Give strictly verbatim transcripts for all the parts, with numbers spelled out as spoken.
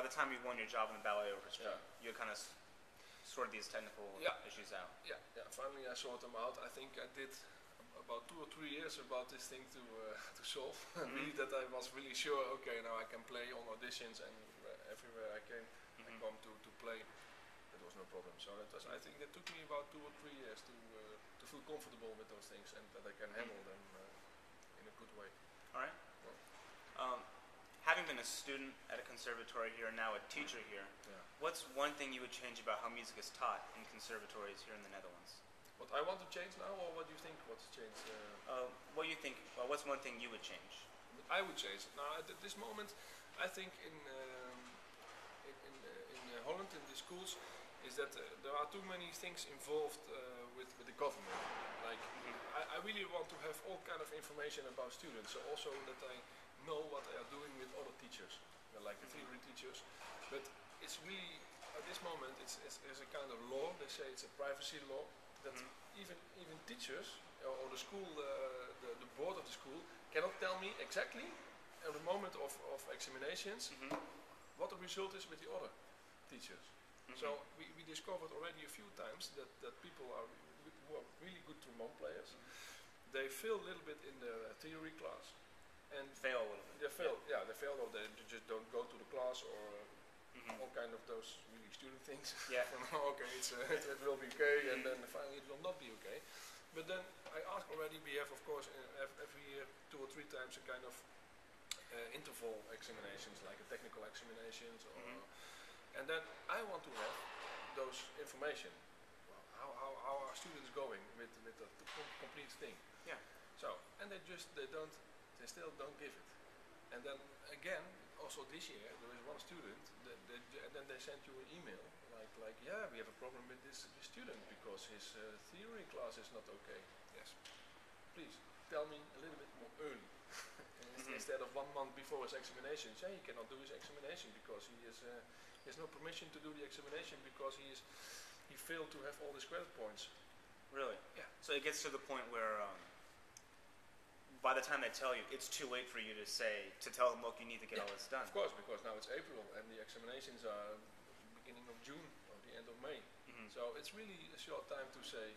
the time you won your job in the ballet orchestra, Yeah. you kind of sorted these technical Yeah. issues out. Yeah, yeah. Finally, I sorted them out. I think I did about two or three years about this thing to uh, to solve. Mm-hmm. Really, that I was really sure. Okay, now I can play on auditions and uh, everywhere I came, Mm-hmm. I come to to play. That was no problem. So that was. I think that took me about two or three years to uh, to feel comfortable with those things and that I can handle them uh, in a good way. All right. Um, having been a student at a conservatory here and now a teacher here, Yeah. what's one thing you would change about how music is taught in conservatories here in the Netherlands? What I want to change now, or what do you think? What's changed? Uh, Uh, what do you think? Well, what's one thing you would change? I would change it. Now, at this moment, I think in um, in in, uh, in uh, Holland, in the schools, is that uh, there are too many things involved uh, with with the government. Like, I, I really want to have all kind of information about students, so also that I know what they are doing with other teachers, uh, like the theory teachers. But it's really at this moment, it's, it's, it's a kind of law. They say it's a privacy law that mm-hmm. even even teachers or, or the school, uh, the the board of the school cannot tell me exactly at the moment of of examinations mm-hmm. what the result is with the other teachers. Mm-hmm. So we, we discovered already a few times that, that people are who are really good trombone players. Mm-hmm. They fail a little bit in the theory class and fail a little bit. They fail, yeah, yeah they fail or they just don't go to the class or mm-hmm. all kind of those really student things. Yeah. Okay, it's uh, it, it will be okay, and then finally it will not be okay. But then I ask already. We have of course uh, every year two or three times a kind of uh, interval examinations, like a technical examinations, or, mm-hmm. and then I want to have those information. How how how are students going with with the, the complete thing? Yeah. So and they just they don't they still don't give it. And then again, also this year there is one student that, that, and then they send you an email like like yeah, we have a problem with this, this student because his uh, theory class is not okay. Yes, please tell me a little bit more early. mm-hmm. Instead of one month before his examination, say he cannot do his examination because he is uh, he has no permission to do the examination because he is he failed to have all his credit points. Really? Yeah. So it gets to the point where. Um, By the time they tell you, it's too late for you to say, to tell them, look, you need to get yeah, all this done. Of course, because now it's April and the examinations are beginning of June or the end of May. Mm-hmm. So it's really a short time to say,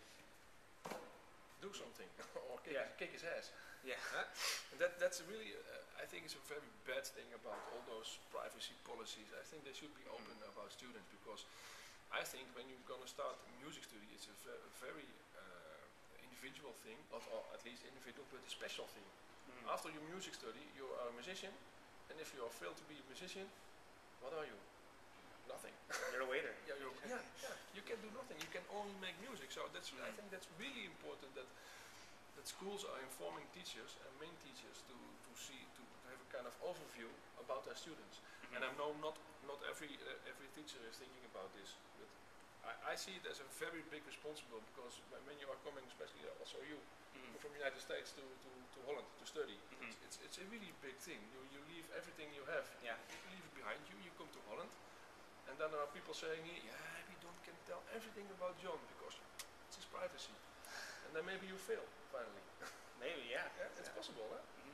do something or kick, yeah. his, kick his ass. Yeah. Huh? And that, that's a really, uh, I think it's a very bad thing about all those privacy policies. I think they should be open mm-hmm. about students because I think when you're going to start music study, it's a ve very individual thing, or, or at least individual, but a special thing. Mm-hmm. After your music study, you are a musician, and if you are failed to be a musician, what are you? Nothing. You're a waiter. yeah, you're, yeah, yeah, you can do nothing. You can only make music. So that's, mm-hmm. I think that's really important that that schools are informing teachers and main teachers to to see to have a kind of overview about their students. Mm-hmm. And I know not not every uh, every teacher is thinking about this, but I, I see it as a very big responsibility because when you are coming, especially also you, mm-hmm. from the United States to, to, to Holland to study, mm-hmm. it's, it's, it's a really big thing. You, you leave everything you have, yeah. you leave it behind you, you come to Holland, and then there are people saying, yeah, we don't can tell everything about John because it's his privacy. And then maybe you fail, finally. Maybe, yeah. yeah it's yeah. possible, huh? Mm-hmm.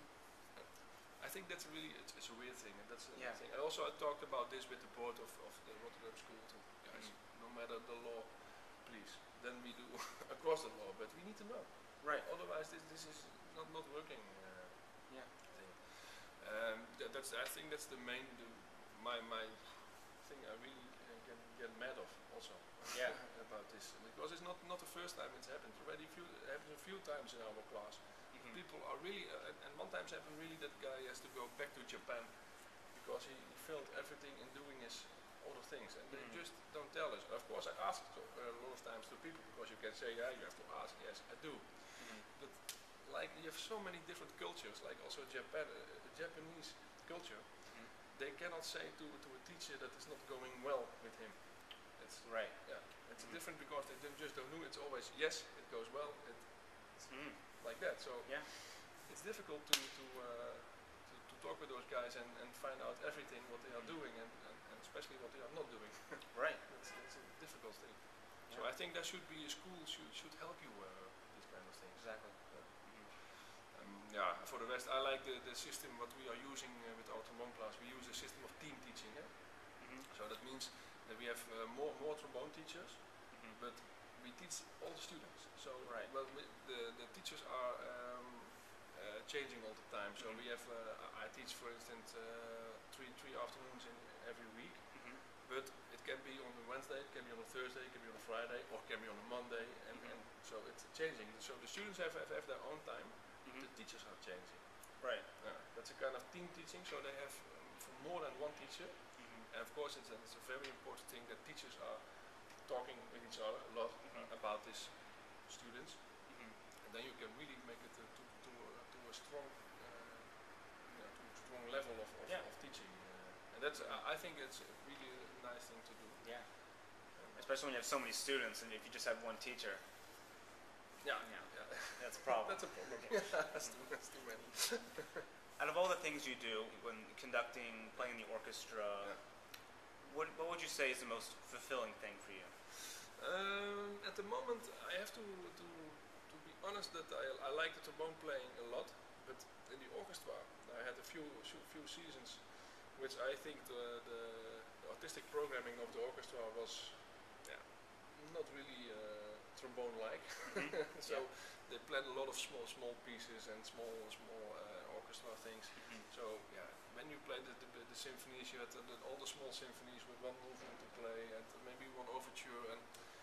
I think that's really, it's, it's a weird thing, and that's a yeah. thing. I also I talked about this with the board of, of the Rotterdam school too, guys. Mm-hmm. No matter the law, please. Then we do across the law, but we need to know. Right. Otherwise, this this is not not working. Uh, yeah. Thing. Um, that, that's I think that's the main the, my my thing. I really uh, get get mad of also. Yeah. about this because it's not not the first time it's happened. Already a few it happened a few times in our class. Mm-hmm. People are really uh, and, and one time it happened really that guy has to go back to Japan because he, he failed everything in doing his other things, and they mm-hmm. just don't tell us. Of course, I ask to, uh, a lot of times to people because you can say, yeah, you have to ask. Yes, I do. Mm-hmm. But like you have so many different cultures, like also Japan, uh, Japanese culture. Mm-hmm. They cannot say to to a teacher that it's not going well with him. It's right. Yeah, it's mm-hmm. different because they don't just don't know. It's always yes, it goes well. It, it's mm-hmm. like that. So yeah, it's difficult to to. Uh, talk with those guys and, and find out everything what they are doing and, and, and especially what they are not doing. Right. It's, it's a difficult thing. Yeah. So I think there should be a school should should help you uh, these kind of things. Exactly. Yeah. Mm-hmm. um, yeah. For the rest, I like the, the system what we are using uh, with our trombone class. We use a system of team teaching. Yeah? Mm-hmm. Then we have uh, more more trombone teachers, Mm-hmm. but we teach all the students. So Right. well, we, the the teachers are um, uh, changing all the time. So Mhm. we have uh, I teach, for instance, uh, three three afternoons in every week. Mm-hmm. But it can be on a Wednesday, it can be on a Thursday, it can be on a Friday, or it can be on a Monday, and, Mhm. and so it's changing. So the students have, have, have their own time, Mhm. the teachers are changing. Right. Yeah, that's a kind of team teaching, so they have um, for more than one teacher. Mm-hmm. And of course it's a, it's a very important thing that teachers are talking with each other a lot Mhm. uh, about these students, Mm-hmm. and then you can really make it uh, to, to, uh, to a strong uh, yeah, to a strong level of, of, Yeah. of teaching. Uh, and that's I I think it's a really a nice thing to do. Yeah. Um, Especially when you have so many students, and if you just have one teacher, yeah, Yeah. yeah. that's a problem. That's a problem. that's, too, that's too many. Out of all the things you do when conducting, playing in the orchestra, Yeah. what what would you say is the most fulfilling thing for you? Um, at the moment, I have to to to be honest that I, I like the trombone playing a lot, but in the orchestra I had a few few seasons, which I think the the, the artistic programming of the orchestra was, yeah, not really uh, trombone-like. Mhm. So Yeah. they played a lot of small small pieces and small small uh, orchestra things. Mhm. So yeah, when you play the, the, the symphonies, you had the, the, all the small symphonies with one movement to play and maybe one overture, and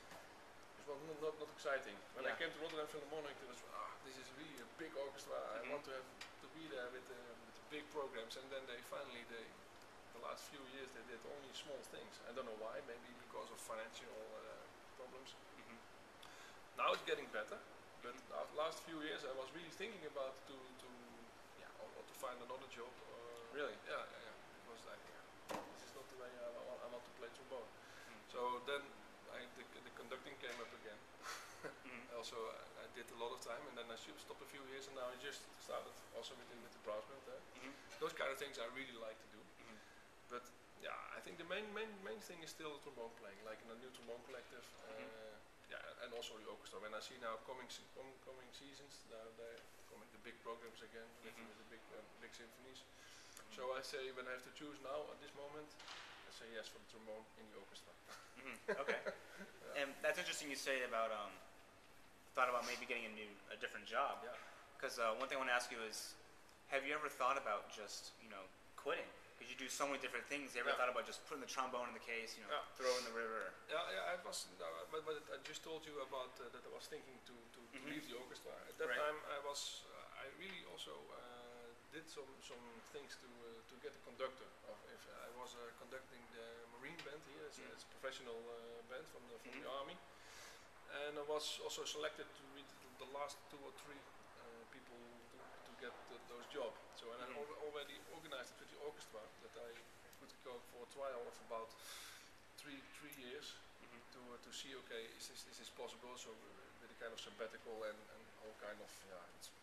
it was not, not, not exciting. When I Yeah. came to Rotterdam Philharmonic, it was ah, this is really a big orchestra. I Mhm. want to have to be there with the, with the big programs, and then they finally they the last few years they did only small things. I don't know why. Maybe because of financial uh, problems. Mhm. Now it's getting better, but the last few years I was really thinking about to to yeah or, or to find another job. Or Really? Yeah, yeah, yeah. Because like yeah, this is not the way I, I, want, I want to play trombone. Mhm. So then I, the, the conducting came up again. Mhm. Also I, I did a lot of time, and then I should stopped a few years, and now I just started also with the, with the brass band there. Mhm. Those kind of things I really like to do. Mhm. But yeah, I think the main main main thing is still trombone playing, like in a new trombone collective. Uh, Mhm. Yeah, and also the orchestra. When I see now coming se- com- coming seasons, now they're coming the big programs again with, Mhm. with the big uh, big symphonies. So I say when I have to choose now at this moment, I say yes for the trombone in the orchestra. Mhm. Okay. And that's interesting you say about um, thought about maybe getting a new, a different job. Yeah. Because uh, one thing I want to ask you is, have you ever thought about just, you know, quitting? Because you do so many different things. You ever Yeah. thought about just putting the trombone in the case, you know, Yeah. throw it in the river? Yeah, yeah, I was, no, but, but I just told you about uh, that I was thinking to, to, to Mhm. leave the orchestra. At that Right. time, I was, uh, I really also uh, did some some things to uh, to get a conductor. Of if I was uh, conducting the Marine band here, it's, a- Mhm. it's a professional uh, band from the from Mhm. the army, and I was also selected to be the, the last two or three uh, people to, to get th those jobs. So and Mhm. I al already organized it with the orchestra that I would go for a trial of about three three years Mhm. to uh, to see, okay, is this is this possible? So uh, with a kind of sabbatical and, and all kind of yeah, it's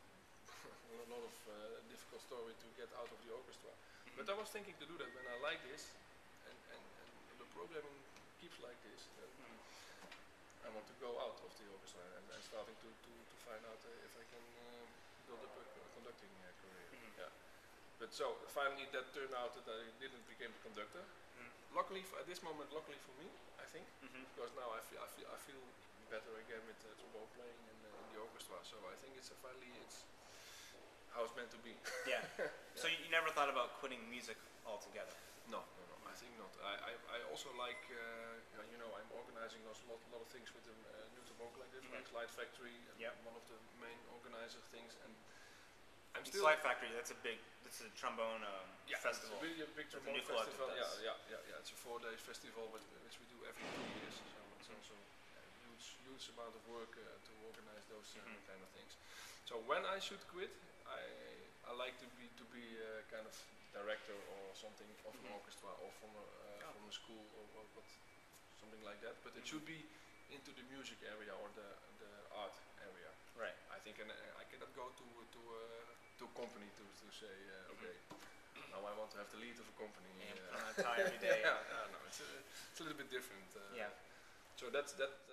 a lot of uh, difficult story to get out of the orchestra. Mhm. But I was thinking to do that when I like this, and, and, and the programming keeps like this. Then Mhm. I want to go out of the orchestra and, and starting to, to, to find out uh, if I can uh, build up a co- conducting uh, career. Mhm. Yeah. But so finally that turned out that I didn't become a conductor. Mhm. Luckily, for, at this moment, luckily for me, I think, Mhm. because now I feel I feel I feel better again with uh, trombone playing in, uh, in the orchestra. So I think it's a finally it's how it's meant to be. Yeah. So you, you never thought about quitting music altogether? No, no, no. I think not. I, I, I also like uh, you know I'm organizing a lot, lot of things with the uh, new trombone collective, Mhm. like Light Factory, and Yep. one of the main organizer things, and I'm It's still Slide Factory, that's a big, that's a trombone um, yeah, festival. It's really a big That's a trombone new collective festival. Yeah, does. yeah, yeah, yeah. It's a four-day festival with, which we do every two years. So it's Mhm. also a huge, huge amount of work uh, to organize those uh, Mhm. kind of things. So when I should quit, I I like to be to be a kind of director or something of an Mhm. orchestra or from a uh, Oh. from a school or, or what, something like that. But it Mhm. should be into the music area or the the art area. Right. I think, and I cannot go to to uh, to a company to to say uh, okay, now I want to have the lead of a company. And uh, put on a tie every day. yeah, yeah, no, it's a, it's a little bit different. Uh, Yeah. So that's that.